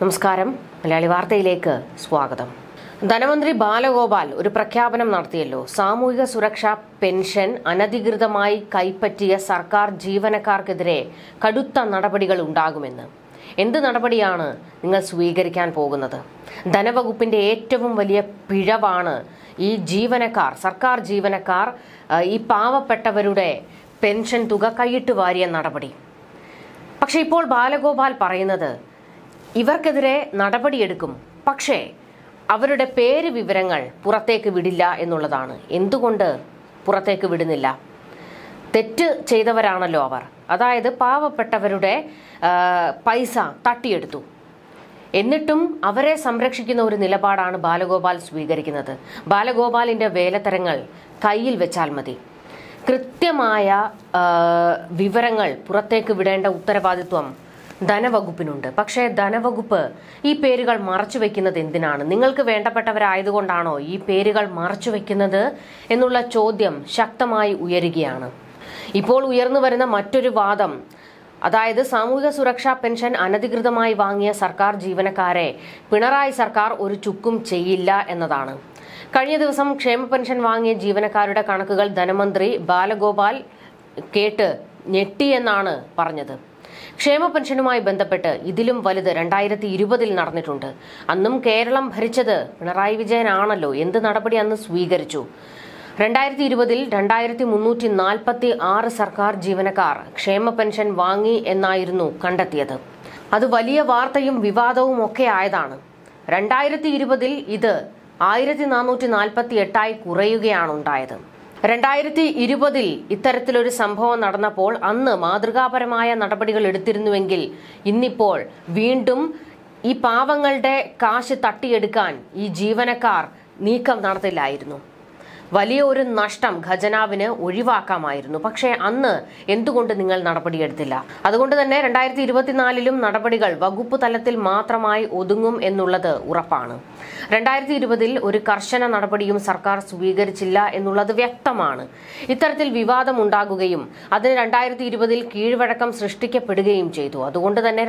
നമസ്കാരം. മലയാളി വാർത്തയിലേക്ക് സ്വാഗതം. ധനമന്ത്രി ബാലഗോപാൽ ഒരു പ്രഖ്യാപനം നടത്തിയല്ലോ. സാമൂഹിക സുരക്ഷാ പെൻഷൻ അനധികൃതമായി കൈപ്പറ്റിയ സർക്കാർ ജീവനക്കാർക്കെതിരെ കടുത്ത നടപടികൾ ഉണ്ടാകുമെന്ന്. എന്ത് നടപടിയാണ് നിങ്ങൾ സ്വീകരിക്കാൻ പോകുന്നത്? ധനവകുപ്പിന്റെ ഏറ്റവും വലിയ പിഴവാണ് ഈ സർക്കാർ ജീവനക്കാർ ഈ പാവപ്പെട്ടവരുടെ പെൻഷൻ തുക കൈയിട്ട് വാരിയ നടപടി. പക്ഷെ ഇപ്പോൾ ബാലഗോപാൽ പറയുന്നത് ഇവർക്കെതിരെ നടപടിയെടുക്കും, പക്ഷേ അവരുടെ പേര് വിവരങ്ങൾ പുറത്തേക്ക് വിടില്ല എന്നുള്ളതാണ്. എന്തുകൊണ്ട് പുറത്തേക്ക് വിടുന്നില്ല? തെറ്റ് ചെയ്തവരാണല്ലോ അവർ. അതായത് പാവപ്പെട്ടവരുടെ പൈസ തട്ടിയെടുത്തു. എന്നിട്ടും അവരെ സംരക്ഷിക്കുന്ന ഒരു നിലപാടാണ് ബാലഗോപാൽ സ്വീകരിക്കുന്നത്. ബാലഗോപാലിന്റെ വേലത്തരങ്ങൾ കയ്യിൽ വെച്ചാൽ മതി. കൃത്യമായ വിവരങ്ങൾ പുറത്തേക്ക് വിടേണ്ട ഉത്തരവാദിത്വം ധനവകുപ്പിനുണ്ട്. പക്ഷേ ധനവകുപ്പ് ഈ പേരുകൾ മറച്ചുവെക്കുന്നത് എന്തിനാണ്? നിങ്ങൾക്ക് വേണ്ടപ്പെട്ടവരായതുകൊണ്ടാണോ ഈ പേരുകൾ മറച്ചുവെക്കുന്നത് എന്നുള്ള ചോദ്യം ശക്തമായി ഉയരുകയാണ്. ഇപ്പോൾ ഉയർന്നു വരുന്ന മറ്റൊരു വാദം, അതായത് സാമൂഹിക സുരക്ഷാ പെൻഷൻ അനധികൃതമായി വാങ്ങിയ സർക്കാർ ജീവനക്കാരെ പിണറായി സർക്കാർ ഒരു ചുക്കും ചെയ്യില്ല എന്നതാണ്. കഴിഞ്ഞ ദിവസം ക്ഷേമ പെൻഷൻ വാങ്ങിയ ജീവനക്കാരുടെ കണക്കുകൾ ധനമന്ത്രി ബാലഗോപാൽ കേട്ട് ഞെട്ടിയെന്നാണ് പറഞ്ഞത്. ക്ഷേമ പെൻഷനുമായി ബന്ധപ്പെട്ട് ഇതിലും വലുത് 2020 നടന്നിട്ടുണ്ട്. അന്നും കേരളം ഭരിച്ചത് പിണറായി വിജയനാണല്ലോ. എന്ത് നടപടി അന്ന് സ്വീകരിച്ചു? 2020 2346 സർക്കാർ ജീവനക്കാർ ക്ഷേമ പെൻഷൻ വാങ്ങി എന്നായിരുന്നു കണ്ടെത്തിയത്. അത് വലിയ വാർത്തയും വിവാദവും ഒക്കെ ആയതാണ്. 2020 ഇത് 1448 കുറയുകയാണ് ഉണ്ടായത്. 2020 ഇത്തരത്തിലൊരു സംഭവം നടന്നപ്പോൾ അന്ന് മാതൃകാപരമായ നടപടികൾ എടുത്തിരുന്നുവെങ്കിൽ ഇന്നിപ്പോൾ വീണ്ടും ഈ പാവങ്ങളുടെ കാശ് തട്ടിയെടുക്കാൻ ഈ ജീവനക്കാർ നീക്കം നടത്തില്ലായിരുന്നു. വലിയ ഒരു നഷ്ടം ഖജനാവിന് ഒഴിവാക്കാമായിരുന്നു. പക്ഷേ അന്ന് എന്തുകൊണ്ട് നിങ്ങൾ നടപടിയെടുത്തില്ല? അതുകൊണ്ട് തന്നെ 2024 നടപടികൾ വകുപ്പ് തലത്തിൽ മാത്രമായി ഒതുങ്ങും എന്നുള്ളത് ഉറപ്പാണ്. 2020 ഒരു കർശന നടപടിയും സർക്കാർ സ്വീകരിച്ചില്ല എന്നുള്ളത് വ്യക്തമാണ്. ഇത്തരത്തിൽ വിവാദം ഉണ്ടാകുകയും അതിന് 2020 കീഴ്വഴക്കം സൃഷ്ടിക്കപ്പെടുകയും ചെയ്തു. അതുകൊണ്ട് തന്നെ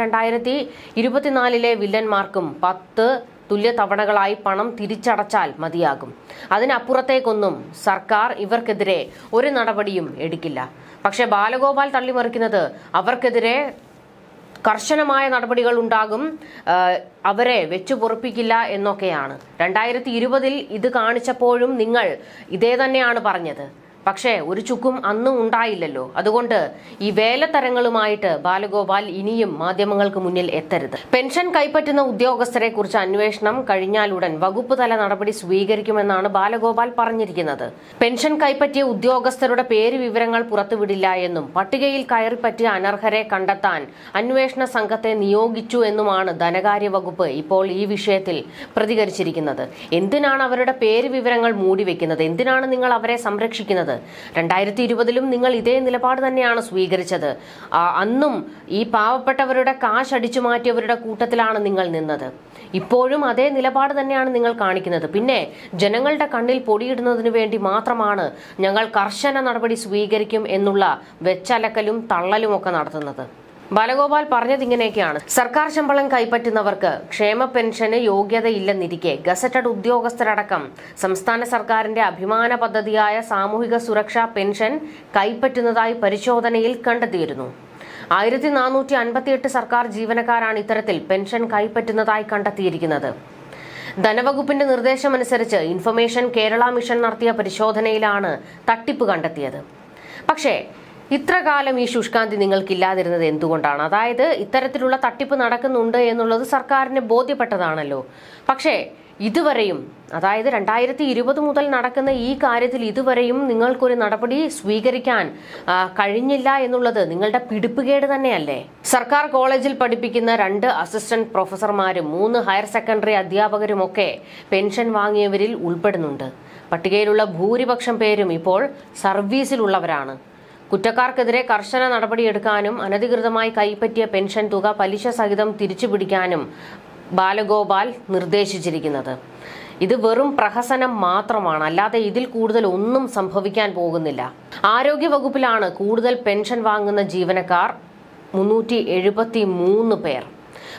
2024 വില്ലന്മാർക്കും 10 തുല്യ തവണകളായി പണം തിരിച്ചടച്ചാൽ മതിയാകും. അതിനപ്പുറത്തേക്കൊന്നും സർക്കാർ ഇവർക്കെതിരെ ഒരു നടപടിയും എടുക്കില്ല. പക്ഷെ ബാലഗോപാൽ തള്ളിമറിക്കുന്നത് അവർക്കെതിരെ കർശനമായ നടപടികൾ ഉണ്ടാകും, അവരെ വെച്ചു പൊറുപ്പിക്കില്ല എന്നൊക്കെയാണ്. 2020 ഇത് കാണിച്ചപ്പോഴും നിങ്ങൾ ഇതേ തന്നെയാണ് പറഞ്ഞത്. പക്ഷേ ഒരു ചുക്കും അന്നും ഉണ്ടായില്ലല്ലോ. അതുകൊണ്ട് ഈ വേലത്തരങ്ങളുമായിട്ട് ബാലഗോപാൽ ഇനിയും മാധ്യമങ്ങൾക്ക് മുന്നിൽ എത്തരുത്. പെൻഷൻ കൈപ്പറ്റുന്ന ഉദ്യോഗസ്ഥരെ കുറിച്ച് അന്വേഷണം കഴിഞ്ഞാലുടൻ വകുപ്പ് തല നടപടി സ്വീകരിക്കുമെന്നാണ് ബാലഗോപാൽ പറഞ്ഞിരിക്കുന്നത്. പെൻഷൻ കൈപ്പറ്റിയ ഉദ്യോഗസ്ഥരുടെ പേര് വിവരങ്ങൾ പുറത്തുവിടില്ല എന്നും പട്ടികയിൽ കയറിപ്പറ്റിയ അനർഹരെ കണ്ടെത്താൻ അന്വേഷണ സംഘത്തെ നിയോഗിച്ചു എന്നുമാണ് ധനകാര്യ വകുപ്പ് ഇപ്പോൾ ഈ വിഷയത്തിൽ പ്രതികരിച്ചിരിക്കുന്നത്. എന്തിനാണ് അവരുടെ പേര് വിവരങ്ങൾ മൂടിവെക്കുന്നത്? എന്തിനാണ് നിങ്ങൾ അവരെ സംരക്ഷിക്കുന്നത്? 2020 നിങ്ങൾ ഇതേ നിലപാട് തന്നെയാണ് സ്വീകരിച്ചത്. അന്നും ഈ പാവപ്പെട്ടവരുടെ കാശ് അടിച്ചു മാറ്റിയവരുടെ കൂട്ടത്തിലാണ് നിങ്ങൾ നിന്നത്. ഇപ്പോഴും അതേ നിലപാട് തന്നെയാണ് നിങ്ങൾ കാണിക്കുന്നത്. പിന്നെ ജനങ്ങളുടെ കണ്ണിൽ പൊടിയിടുന്നതിന് വേണ്ടി മാത്രമാണ് ഞങ്ങൾ കർശന നടപടി സ്വീകരിക്കും എന്നുള്ള വെച്ചലക്കലും തള്ളലും ഒക്കെ നടത്തുന്നത്. ബാലഗോപാൽ പറഞ്ഞത് ഇങ്ങനെയൊക്കെയാണ്: സർക്കാർ ശമ്പളം കൈപ്പറ്റുന്നവർക്ക് ക്ഷേമ പെൻഷന് യോഗ്യതയില്ലെന്നിരിക്കെ ഗസറ്റഡ് ഉദ്യോഗസ്ഥരടക്കം സംസ്ഥാന സർക്കാരിന്റെ അഭിമാന പദ്ധതിയായ സാമൂഹിക സുരക്ഷാ പെൻഷൻ കൈപ്പറ്റുന്നതായി പരിശോധനയിൽ കണ്ടെത്തിയിരുന്നു. 1458 സർക്കാർ ജീവനക്കാരാണ് ഇത്തരത്തിൽ പെൻഷൻ കൈപ്പറ്റുന്നതായി കണ്ടെത്തിയിരിക്കുന്നത്. ധനവകുപ്പിന്റെ നിർദ്ദേശമനുസരിച്ച് ഇൻഫർമേഷൻ കേരള മിഷൻ നടത്തിയ പരിശോധനയിലാണ് തട്ടിപ്പ് കണ്ടെത്തിയത്. പക്ഷേ ഇത്രകാലം ഈ ശുഷ്കാന്തി നിങ്ങൾക്കില്ലാതിരുന്നത് എന്തുകൊണ്ടാണ്? അതായത് ഇത്തരത്തിലുള്ള തട്ടിപ്പ് നടക്കുന്നുണ്ട് എന്നുള്ളത് സർക്കാരിന് ബോധ്യപ്പെട്ടതാണല്ലോ. പക്ഷേ ഇതുവരെയും, അതായത് 2020 മുതൽ നടക്കുന്ന ഈ കാര്യത്തിൽ ഇതുവരെയും നിങ്ങൾക്കൊരു നടപടി സ്വീകരിക്കാൻ കഴിഞ്ഞില്ല എന്നുള്ളത് നിങ്ങളുടെ പിടിപ്പുകേട് തന്നെയല്ലേ? സർക്കാർ കോളേജിൽ പഠിപ്പിക്കുന്ന 2 അസിസ്റ്റന്റ് പ്രൊഫസർമാരും 3 ഹയർ സെക്കൻഡറി അധ്യാപകരുമൊക്കെ പെൻഷൻ വാങ്ങിയവരിൽ ഉൾപ്പെടുന്നുണ്ട്. പട്ടികയിലുള്ള ഭൂരിപക്ഷം പേരും ഇപ്പോൾ സർവീസിലുള്ളവരാണ്. കുറ്റക്കാർക്കെതിരെ കർശന നടപടിയെടുക്കാനും അനധികൃതമായി കൈപ്പറ്റിയ പെൻഷൻ തുക പലിശ സഹിതം തിരിച്ചുപിടിക്കാനും ബാലഗോപാൽ നിർദ്ദേശിച്ചിരിക്കുന്നത്. ഇത് വെറും പ്രഹസനം മാത്രമാണ്, അല്ലാതെ ഇതിൽ കൂടുതൽ ഒന്നും സംഭവിക്കാൻ പോകുന്നില്ല. ആരോഗ്യ വകുപ്പിലാണ് കൂടുതൽ പെൻഷൻ വാങ്ങുന്ന ജീവനക്കാർ 373 പേർ.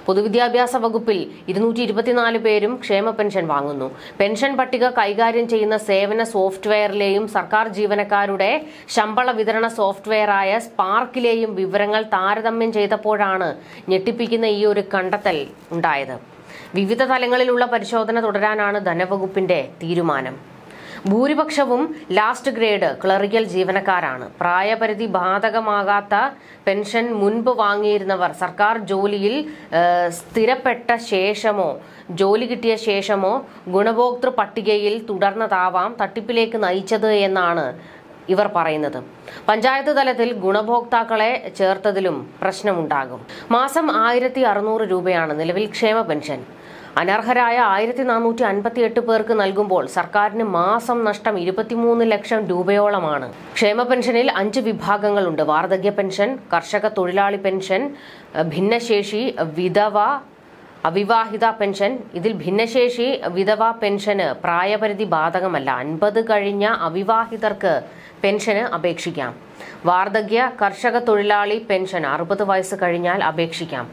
പൊതുവിദ്യാഭ്യാസ വകുപ്പിൽ 224 പേരും ക്ഷേമ പെൻഷൻ വാങ്ങുന്നു. പെൻഷൻ പട്ടിക കൈകാര്യം ചെയ്യുന്ന സേവന സോഫ്റ്റ്വെയറിലെയും സർക്കാർ ജീവനക്കാരുടെ ശമ്പള വിതരണ സോഫ്റ്റ്വെയറായ സ്പാർക്കിലെയും വിവരങ്ങൾ താരതമ്യം ചെയ്തപ്പോഴാണ് ഞെട്ടിപ്പിക്കുന്ന ഈ ഒരു കണ്ടെത്തൽ ഉണ്ടായത്. വിവിധ തലങ്ങളിലുള്ള പരിശോധന തുടരാനാണ് ധനവകുപ്പിന്റെ തീരുമാനം. ഭൂരിപക്ഷവും ലാസ്റ്റ് ഗ്രേഡ് ക്ലറിക്കൽ ജീവനക്കാരാണ്. പ്രായപരിധി ബാധകമാകാത്ത പെൻഷൻ മുൻപ് വാങ്ങിയിരുന്നവർ സർക്കാർ ജോലിയിൽ സ്ഥിരപ്പെട്ട ശേഷമോ ജോലി കിട്ടിയ ശേഷമോ ഗുണഭോക്തൃ പട്ടികയിൽ തുടർന്നതാവാം തട്ടിപ്പിലേക്ക് നയിച്ചത് എന്നാണ് ഇവർ പറയുന്നത്. പഞ്ചായത്ത് തലത്തിൽ ഗുണഭോക്താക്കളെ ചേർത്തതിലും പ്രശ്നമുണ്ടാകും. മാസം 1600 രൂപയാണ് നിലവിൽ ക്ഷേമ പെൻഷൻ. അനർഹരായ 1458 പേർക്ക് നൽകുമ്പോൾ സർക്കാരിന് മാസം നഷ്ടം 23 ലക്ഷം രൂപയോളമാണ്. ക്ഷേമ പെൻഷനിൽ 5 വിഭാഗങ്ങളുണ്ട്. വാർദ്ധക്യ പെൻഷൻ, കർഷക തൊഴിലാളി പെൻഷൻ, ഭിന്നശേഷി, വിധവ, അവിവാഹിത പെൻഷൻ. ഇതിൽ ഭിന്നശേഷി വിധവ പെൻഷന് പ്രായപരിധി ബാധകമല്ല. 50 കഴിഞ്ഞ അവിവാഹിതർക്ക് പെൻഷന് അപേക്ഷിക്കാം. വാർദ്ധക്യ കർഷക തൊഴിലാളി പെൻഷൻ 60 വയസ്സ് കഴിഞ്ഞാൽ അപേക്ഷിക്കാം.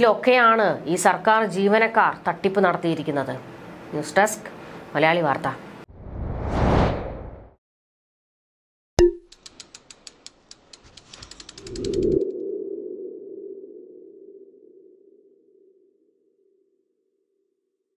ഇതിലൊക്കെയാണ് ഈ സർക്കാർ ജീവനക്കാർ തട്ടിപ്പ് നടത്തിയിരിക്കുന്നത്. ന്യൂസ് ഡെസ്ക് മലയാളി വാർത്ത.